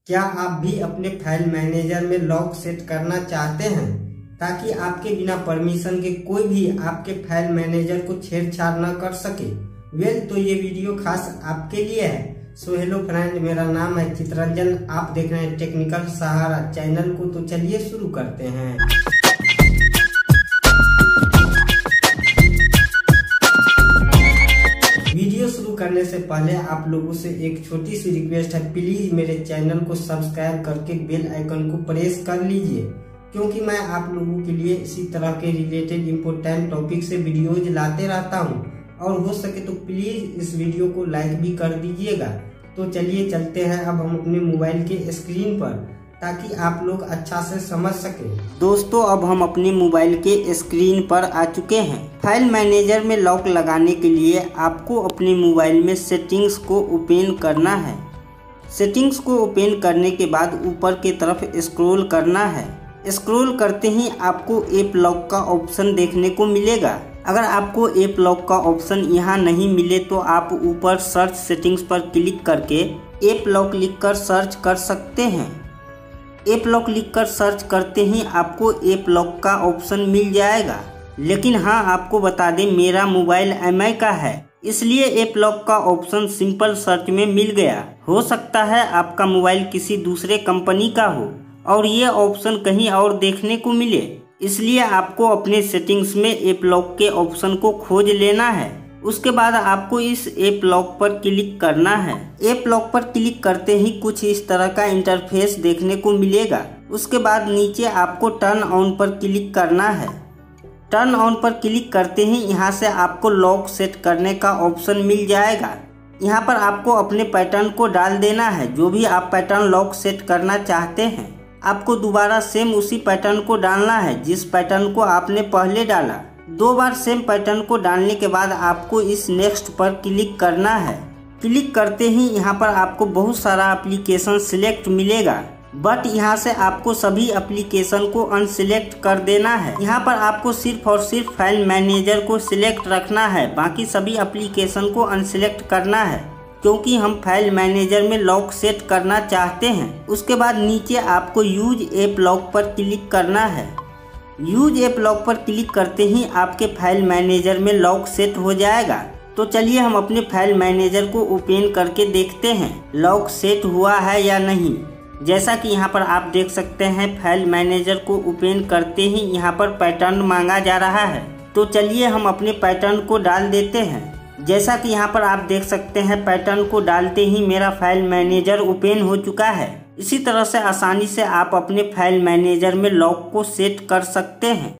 क्या आप भी अपने फाइल मैनेजर में लॉक सेट करना चाहते हैं ताकि आपके बिना परमिशन के कोई भी आपके फाइल मैनेजर को छेड़छाड़ न कर सके? तो ये वीडियो खास आपके लिए है। सो हेलो फ्रेंड, मेरा नाम है चित्रंजन। आप देख रहे हैं टेक्निकल सहारा चैनल को। तो चलिए शुरू करते हैं। वीडियो शुरू करने से पहले आप लोगों से एक छोटी सी रिक्वेस्ट है, प्लीज मेरे चैनल को सब्सक्राइब करके बेल आइकन को प्रेस कर लीजिए, क्योंकि मैं आप लोगों के लिए इसी तरह के रिलेटेड इम्पोर्टेंट टॉपिक से वीडियोज लाते रहता हूं। और हो सके तो प्लीज इस वीडियो को लाइक भी कर दीजिएगा। तो चलिए चलते हैं अब हम अपने मोबाइल के स्क्रीन पर, ताकि आप लोग अच्छा से समझ सके। दोस्तों, अब हम अपने मोबाइल के स्क्रीन पर आ चुके हैं। फाइल मैनेजर में लॉक लगाने के लिए आपको अपने मोबाइल में सेटिंग्स को ओपन करना है। सेटिंग्स को ओपन करने के बाद ऊपर की तरफ स्क्रॉल करना है। स्क्रॉल करते ही आपको ऐप लॉक का ऑप्शन देखने को मिलेगा। अगर आपको ऐप लॉक का ऑप्शन यहाँ नहीं मिले तो आप ऊपर सर्च सेटिंग्स पर क्लिक करके ऐप लॉक लिखकर सर्च कर सकते हैं। ऐप लॉक लिखकर सर्च करते ही आपको ऐप लॉक का ऑप्शन मिल जाएगा। लेकिन हाँ, आपको बता दें, मेरा मोबाइल MI का है, इसलिए ऐप लॉक का ऑप्शन सिंपल सर्च में मिल गया। हो सकता है आपका मोबाइल किसी दूसरे कंपनी का हो और ये ऑप्शन कहीं और देखने को मिले, इसलिए आपको अपने सेटिंग्स में ऐप लॉक के ऑप्शन को खोज लेना है। उसके बाद आपको इस ऐप लॉक पर क्लिक करना है। ऐप लॉक पर क्लिक करते ही कुछ इस तरह का इंटरफेस देखने को मिलेगा। उसके बाद नीचे आपको टर्न ऑन पर क्लिक करना है। टर्न ऑन पर क्लिक करते ही यहाँ से आपको लॉक सेट करने का ऑप्शन मिल जाएगा। यहाँ पर आपको अपने पैटर्न को डाल देना है, जो भी आप पैटर्न लॉक सेट करना चाहते हैं। आपको दोबारा सेम उसी पैटर्न को डालना है जिस पैटर्न को आपने पहले डाला। 2 बार सेम पैटर्न को डालने के बाद आपको इस नेक्स्ट पर क्लिक करना है। क्लिक करते ही यहाँ पर आपको बहुत सारा एप्लीकेशन सिलेक्ट मिलेगा, बट यहाँ से आपको सभी एप्लीकेशन को अनसिलेक्ट कर देना है। यहाँ पर आपको सिर्फ और सिर्फ फाइल मैनेजर को सिलेक्ट रखना है, बाकी सभी एप्लीकेशन को अनसिलेक्ट करना है, क्योंकि हम फाइल मैनेजर में लॉक सेट करना चाहते हैं। उसके बाद नीचे आपको यूज ऐप लॉक पर क्लिक करना है। यूज ऐप लॉक पर क्लिक करते ही आपके फाइल मैनेजर में लॉक सेट हो जाएगा। तो चलिए हम अपने फाइल मैनेजर को ओपन करके देखते हैं लॉक सेट हुआ है या नहीं। जैसा कि यहाँ पर आप देख सकते हैं, फाइल मैनेजर को ओपन करते ही यहाँ पर पैटर्न मांगा जा रहा है। तो चलिए हम अपने पैटर्न को डाल देते हैं। जैसा कि यहाँ पर आप देख सकते हैं, पैटर्न को डालते ही मेरा फाइल मैनेजर ओपन हो चुका है। इसी तरह से आसानी से आप अपने फाइल मैनेजर में लॉक को सेट कर सकते हैं।